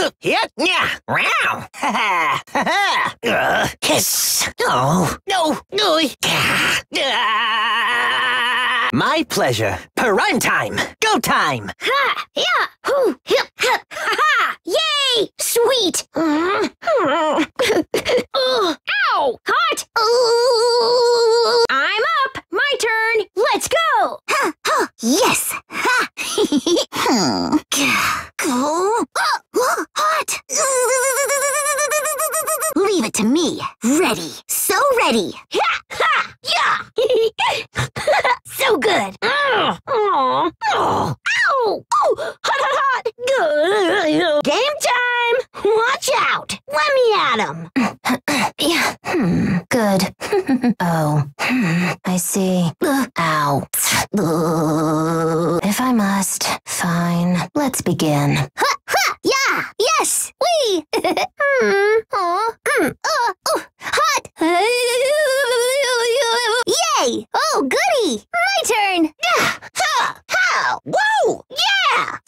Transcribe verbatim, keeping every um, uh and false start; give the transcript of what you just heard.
Yep, yeah, wow. Ha ha, ha ha. Uh, kiss. Oh, no, no. My pleasure. Perun time. Go time. Ha! Yeah! Hoo! Hip! Hip! Ha ha! Yay! Sweet! Mm. Ugh. Ow! Hot! Ooh. I'm up! My turn! Let's go! Ha! Ha! Yes! Ha! Hmm. Go! Oh, hot! Leave it to me. Ready. So ready. Ha! Ha! Yeah! So good. Mm. Oh. Oh. Ow! Oh! Hot, hot, hot! Good. Game time! Watch out! Let me at him. Yeah. Hmm. Good. Oh. Hmm. I see. Ow. If I must. Fine. Let's begin. Ha! Ha! Yeah! Yes! Wee! Hmm. Oh. Mm. Uh. Oh. Hot! Yay! Oh, goody! My turn! Ha! Ha! Whoa! Yeah!